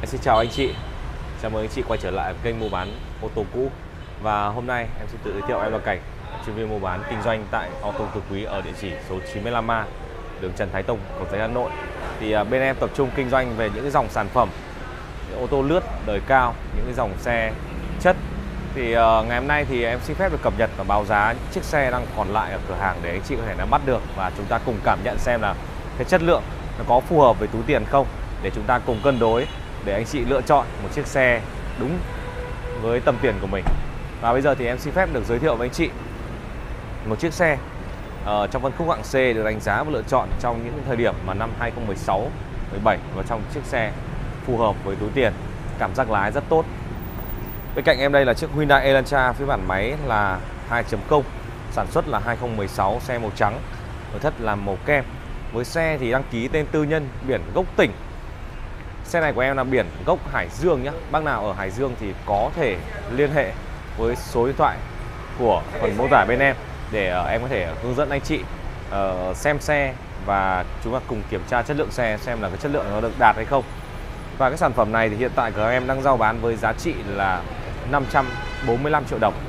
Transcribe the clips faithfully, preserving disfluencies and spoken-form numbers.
Xin chào anh chị, chào mừng anh chị quay trở lại kênh mua bán ô tô cũ. Và hôm nay em xin tự giới thiệu, em là Cảnh, chuyên viên mua bán kinh doanh tại Auto Từ Quý ở địa chỉ số chín mươi lăm A, đường Trần Thái Tông, Cầu Giấy, Hà Nội. Thì bên em tập trung kinh doanh về những cái dòng sản phẩm, những ô tô lướt đời cao, những cái dòng xe chất. Thì uh, ngày hôm nay thì em xin phép được cập nhật và báo giá những chiếc xe đang còn lại ở cửa hàng để anh chị có thể nắm bắt được, và chúng ta cùng cảm nhận xem là cái chất lượng nó có phù hợp với túi tiền không, để chúng ta cùng cân đối để anh chị lựa chọn một chiếc xe đúng với tầm tiền của mình. Và bây giờ thì em xin phép được giới thiệu với anh chị một chiếc xe uh, trong phân khúc hạng C được đánh giá và lựa chọn trong những thời điểm mà năm hai không một sáu, mười bảy, và trong chiếc xe phù hợp với túi tiền, cảm giác lái rất tốt. Bên cạnh em đây là chiếc Hyundai Elantra phiên bản máy là hai chấm không, sản xuất là hai không một sáu, xe màu trắng, nội thất là màu kem. Với xe thì đăng ký tên tư nhân, biển gốc tỉnh. Xe này của em là biển gốc Hải Dương nhé. Bác nào ở Hải Dương thì có thể liên hệ với số điện thoại của phần mô tả bên em để em có thể hướng dẫn anh chị uh, xem xe, và chúng ta cùng kiểm tra chất lượng xe xem là cái chất lượng nó được đạt hay không. Và cái sản phẩm này thì hiện tại của em đang rao bán với giá trị là năm trăm bốn mươi lăm triệu đồng.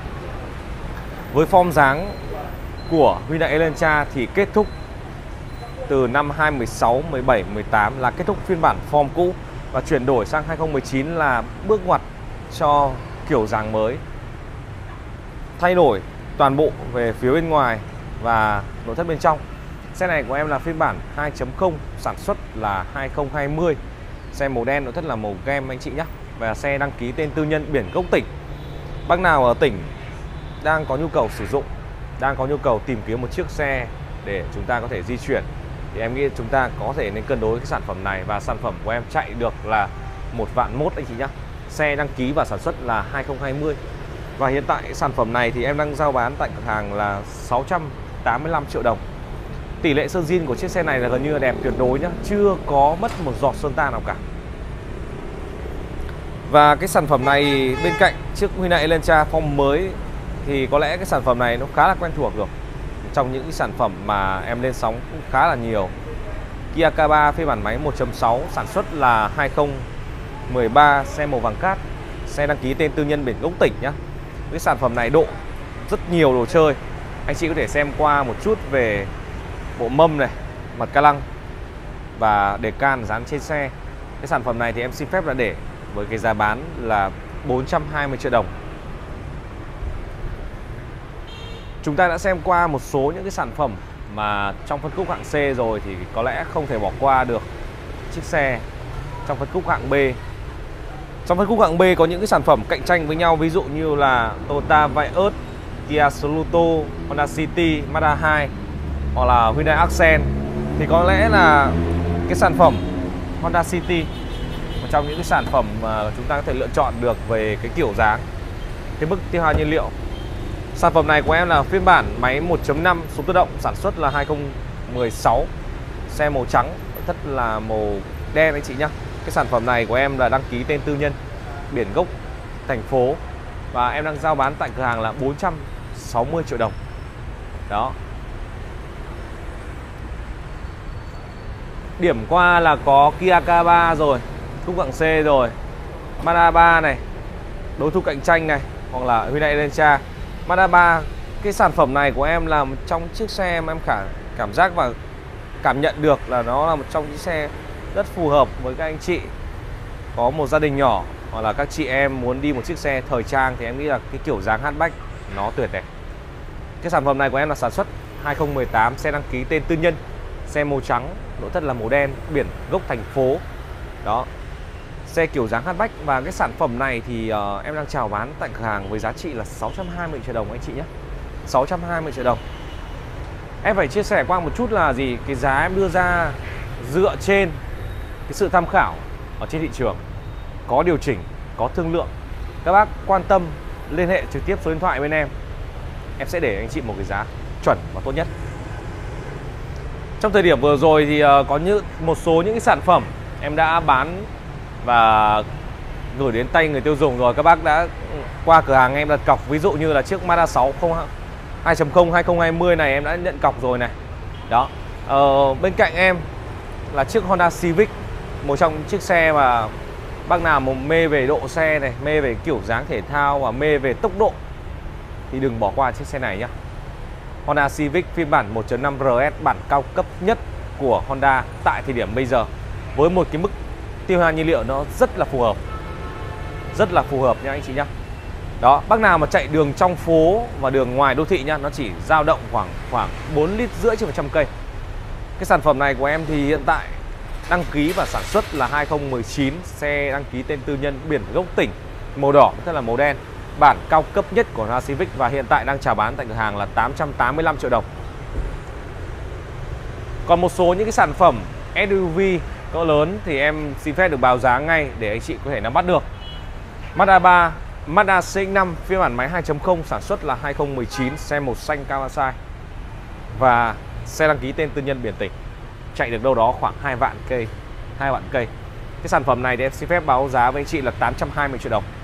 Với form dáng của Hyundai Elantra thì kết thúc từ năm hai không một sáu, mười bảy, mười tám là kết thúc phiên bản form cũ, và chuyển đổi sang hai không một chín là bước ngoặt cho kiểu dáng mới, thay đổi toàn bộ về phía bên ngoài và nội thất bên trong. Xe này của em là phiên bản hai chấm không, sản xuất là hai không hai không, xe màu đen, nội thất là màu kem anh chị nhé. Và xe đăng ký tên tư nhân, biển gốc tỉnh. Bác nào ở tỉnh đang có nhu cầu sử dụng, đang có nhu cầu tìm kiếm một chiếc xe để chúng ta có thể di chuyển, thì em nghĩ chúng ta có thể nên cân đối cái sản phẩm này. Và sản phẩm của em chạy được là một vạn mốt anh chị nhé. Xe đăng ký và sản xuất là hai không hai không. Và hiện tại sản phẩm này thì em đang giao bán tại cửa hàng là sáu trăm tám mươi lăm triệu đồng. Tỷ lệ sơn zin của chiếc xe này là gần như là đẹp tuyệt đối nhá, chưa có mất một giọt sơn tan nào cả. Và cái sản phẩm này bên cạnh chiếc Hyundai Elantra form mới thì có lẽ cái sản phẩm này nó khá là quen thuộc rồi. Trong những cái sản phẩm mà em lên sóng cũng khá là nhiều. Kia K ba phiên bản máy một chấm sáu, sản xuất là hai không một ba, xe màu vàng cát, xe đăng ký tên tư nhân, biển gốc tỉnh nhá. Cái sản phẩm này độ rất nhiều đồ chơi. Anh chị có thể xem qua một chút về bộ mâm này, mặt ca lăng và đề can dán trên xe. Cái sản phẩm này thì em xin phép là để với cái giá bán là bốn trăm hai mươi triệu đồng. Chúng ta đã xem qua một số những cái sản phẩm mà trong phân khúc hạng C rồi, thì có lẽ không thể bỏ qua được chiếc xe trong phân khúc hạng B. Trong phân khúc hạng B có những cái sản phẩm cạnh tranh với nhau, ví dụ như là Toyota Vios, Kia Sorento, Honda City, Mazda hai hoặc là Hyundai Accent. Thì có lẽ là cái sản phẩm Honda City một trong những cái sản phẩm mà chúng ta có thể lựa chọn được về cái kiểu dáng, cái mức tiêu hao nhiên liệu. Sản phẩm này của em là phiên bản máy một chấm năm, số tự động, sản xuất là hai không một sáu, xe màu trắng, nội thất là màu đen anh chị nhá. Cái sản phẩm này của em là đăng ký tên tư nhân, biển gốc thành phố, và em đang giao bán tại cửa hàng là bốn trăm sáu mươi triệu đồng. Đó. Điểm qua là có Kia K ba rồi, khúc hạng C rồi, Mazda ba này, đối thủ cạnh tranh này, hoặc là Hyundai Elantra. Mazda ba, cái sản phẩm này của em là một trong chiếc xe mà em khả, cảm giác và cảm nhận được là nó là một trong những xe rất phù hợp với các anh chị có một gia đình nhỏ, hoặc là các chị em muốn đi một chiếc xe thời trang, thì em nghĩ là cái kiểu dáng hatchback nó tuyệt đẹp. Cái sản phẩm này của em là sản xuất hai không một tám, xe đăng ký tên tư nhân, xe màu trắng, nội thất là màu đen, biển gốc thành phố. Đó, xe kiểu dáng hatchback. Và cái sản phẩm này thì uh, em đang chào bán tại cửa hàng với giá trị là sáu trăm hai mươi triệu đồng anh chị nhé. sáu trăm hai mươi triệu đồng. Em phải chia sẻ qua một chút là gì, cái giá em đưa ra dựa trên cái sự tham khảo ở trên thị trường, có điều chỉnh, có thương lượng. Các bác quan tâm liên hệ trực tiếp số điện thoại bên em, em sẽ để anh chị một cái giá chuẩn và tốt nhất. Trong thời điểm vừa rồi thì uh, có những một số những cái sản phẩm em đã bán và gửi đến tay người tiêu dùng rồi. Các bác đã qua cửa hàng em đặt cọc, ví dụ như là chiếc Mazda sáu hai chấm không hai không hai không này em đã nhận cọc rồi này. Đó. Ờ, bên cạnh em là chiếc Honda Civic, một trong những chiếc xe mà Bác nào mà mê về độ xe này, mê về kiểu dáng thể thao và mê về tốc độ thì đừng bỏ qua chiếc xe này nhá. Honda Civic phiên bản một chấm năm R S bản cao cấp nhất của Honda tại thời điểm bây giờ, với một cái mức tiêu hao nhiên liệu nó rất là phù hợp. Rất là phù hợp nha anh chị nhá. Đó, bác nào mà chạy đường trong phố và đường ngoài đô thị nhá, nó chỉ dao động khoảng khoảng bốn lít rưỡi trên một trăm cây. Cái sản phẩm này của em thì hiện tại đăng ký và sản xuất là hai không một chín, xe đăng ký tên tư nhân, biển gốc tỉnh, màu đỏ tức là màu đen, bản cao cấp nhất của Honda Civic và hiện tại đang chào bán tại cửa hàng là tám trăm tám mươi lăm triệu đồng. Còn một số những cái sản phẩm ét u vê cỡ lớn thì em xin phép được báo giá ngay để anh chị có thể nắm bắt được. Mazda ba, Mazda C X năm phiên bản máy hai chấm không sản xuất là hai không một chín, xe màu xanh Kawasaki và xe đăng ký tên tư nhân biển tỉnh, chạy được đâu đó khoảng hai vạn cây, hai vạn cây. Cái sản phẩm này thì em xin phép báo giá với anh chị là tám trăm hai mươi triệu đồng.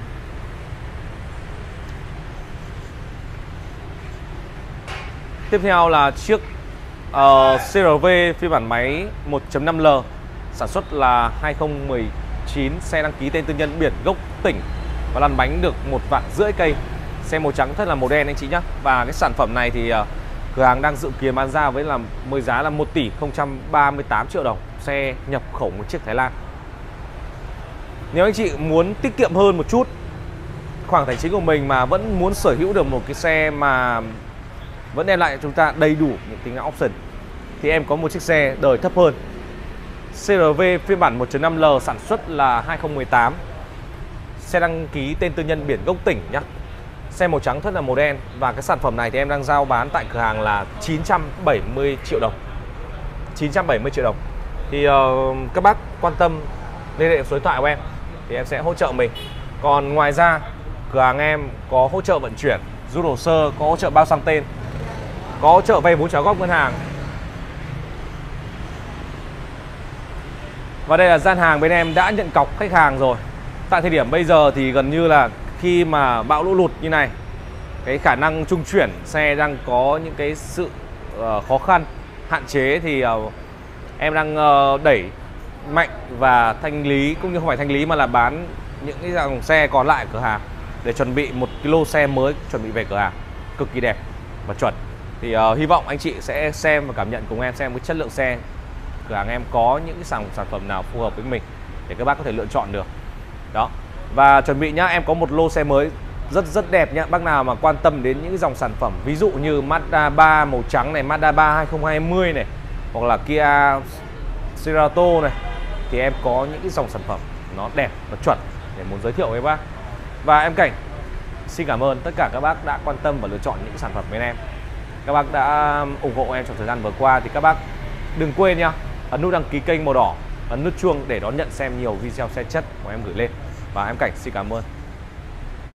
Tiếp theo là chiếc uh, xê rờ vê phiên bản máy một chấm năm L sản xuất là hai không một chín, xe đăng ký tên tư nhân, biển gốc tỉnh và lăn bánh được một vạn rưỡi cây, xe màu trắng thật là màu đen anh chị nhé. Và cái sản phẩm này thì uh, cửa hàng đang dự kiến bán ra với là mới giá là một tỷ không trăm ba mươi tám triệu đồng, xe nhập khẩu một chiếc Thái Lan. Nếu anh chị muốn tiết kiệm hơn một chút khoản tài chính của mình mà vẫn muốn sở hữu được một cái xe mà vẫn đem lại cho chúng ta đầy đủ những tính năng option thì em có một chiếc xe đời thấp hơn. xê rờ vê phiên bản một chấm năm L sản xuất là hai không một tám, xe đăng ký tên tư nhân, biển gốc tỉnh nhá, xe màu trắng thật là màu đen. Và cái sản phẩm này thì em đang giao bán tại cửa hàng là chín trăm bảy mươi triệu đồng. chín trăm bảy mươi triệu đồng. Thì uh, các bác quan tâm liên hệ số điện thoại của em thì em sẽ hỗ trợ mình. Còn ngoài ra cửa hàng em có hỗ trợ vận chuyển, rút hồ sơ, có hỗ trợ bao sang tên, có hỗ trợ vay vốn trả góp ngân hàng. Và đây là gian hàng bên em đã nhận cọc khách hàng rồi. Tại thời điểm bây giờ thì gần như là khi mà bão lũ lụt như này, cái khả năng trung chuyển xe đang có những cái sự uh, khó khăn, hạn chế thì uh, em đang uh, đẩy mạnh và thanh lý, cũng như không phải thanh lý mà là bán những cái dòng xe còn lại ở cửa hàng để chuẩn bị một cái lô xe mới chuẩn bị về cửa hàng cực kỳ đẹp và chuẩn. Thì uh, hy vọng anh chị sẽ xem và cảm nhận cùng em xem cái chất lượng xe cửa hàng em có những cái sản sản phẩm nào phù hợp với mình để các bác có thể lựa chọn được. Đó. Và chuẩn bị nhá, em có một lô xe mới rất rất đẹp nhá. Bác nào mà quan tâm đến những cái dòng sản phẩm ví dụ như Mazda ba màu trắng này, Mazda ba hai không hai không này, hoặc là Kia Cerato này, thì em có những cái dòng sản phẩm nó đẹp, nó chuẩn để muốn giới thiệu với bác. Và em Cảnh xin cảm ơn tất cả các bác đã quan tâm và lựa chọn những sản phẩm bên em. Các bác đã ủng hộ em trong thời gian vừa qua thì các bác đừng quên nhá, ấn nút đăng ký kênh màu đỏ, ấn nút chuông để đón nhận xem nhiều video xe chất của em gửi lên. Và em Cảnh xin cảm ơn.